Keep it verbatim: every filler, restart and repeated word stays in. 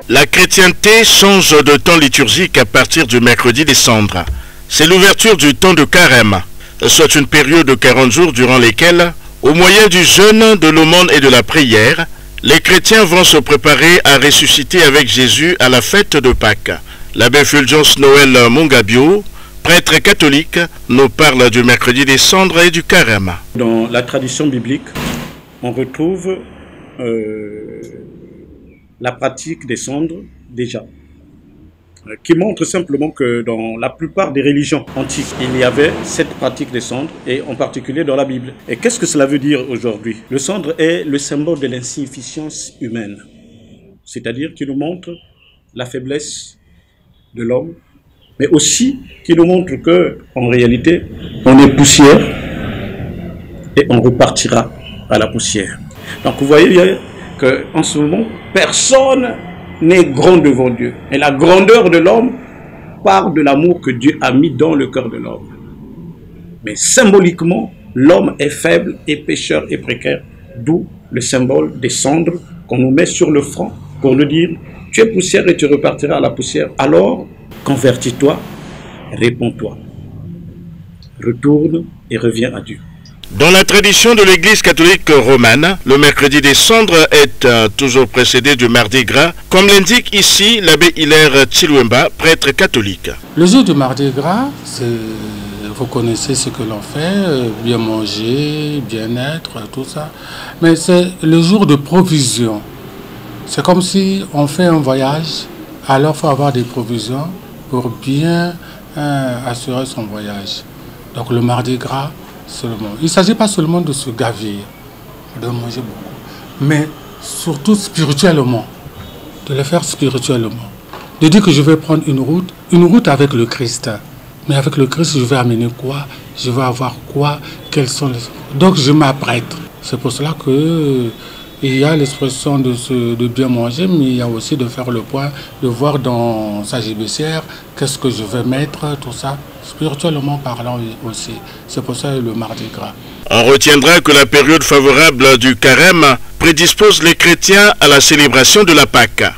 La chrétienté change de temps liturgique à partir du mercredi des cendres. C'est l'ouverture du temps de carême, soit une période de quarante jours durant lesquels, au moyen du jeûne, de l'aumône et de la prière, les chrétiens vont se préparer à ressusciter avec Jésus à la fête de Pâques. L'abbé Fulgence Noël Mungabio, prêtre catholique, nous parle du mercredi des cendres et du carême. Dans la tradition biblique, on retrouve euh, la pratique des cendres déjà, euh, qui montre simplement que dans la plupart des religions antiques, il y avait cette pratique des cendres, et en particulier dans la Bible. Et qu'est-ce que cela veut dire aujourd'hui? Le cendre est le symbole de l'insignifiance humaine, c'est-à-dire qui nous montre la faiblesse de l'homme, mais aussi qui nous montre que, en réalité, on est poussière et on repartira à la poussière. Donc vous voyez qu'en ce moment, personne n'est grand devant Dieu. Et la grandeur de l'homme part de l'amour que Dieu a mis dans le cœur de l'homme. Mais symboliquement, l'homme est faible et pécheur et précaire, d'où le symbole des cendres qu'on nous met sur le front pour nous dire « Tu es poussière et tu repartiras à la poussière. Alors, convertis-toi, réponds-toi. Retourne et reviens à Dieu. » Dans la tradition de l'Église catholique romane, le mercredi des cendres est euh, toujours précédé du mardi gras, comme l'indique ici l'abbé Hilaire Chiluemba, prêtre catholique. Le jour du mardi gras, vous connaissez ce que l'on fait, bien manger, bien être, tout ça. Mais c'est le jour de provision. C'est comme si on fait un voyage, alors il faut avoir des provisions pour bien euh, assurer son voyage. Donc le mardi gras, seulement. Il ne s'agit pas seulement de se gavir, de manger beaucoup, mais surtout spirituellement, de le faire spirituellement. De dire que je vais prendre une route, une route avec le Christ. Mais avec le Christ, je vais amener quoi? Je vais avoir quoi? Quels sont les... Donc je m'apprête. C'est pour cela que il y a l'expression de, se, de bien manger, mais il y a aussi de faire le point, de voir dans sa gibecière qu'est-ce que je vais mettre, tout ça, spirituellement parlant aussi. C'est pour ça le mardi gras. On retiendra que la période favorable du carême prédispose les chrétiens à la célébration de la Pâque.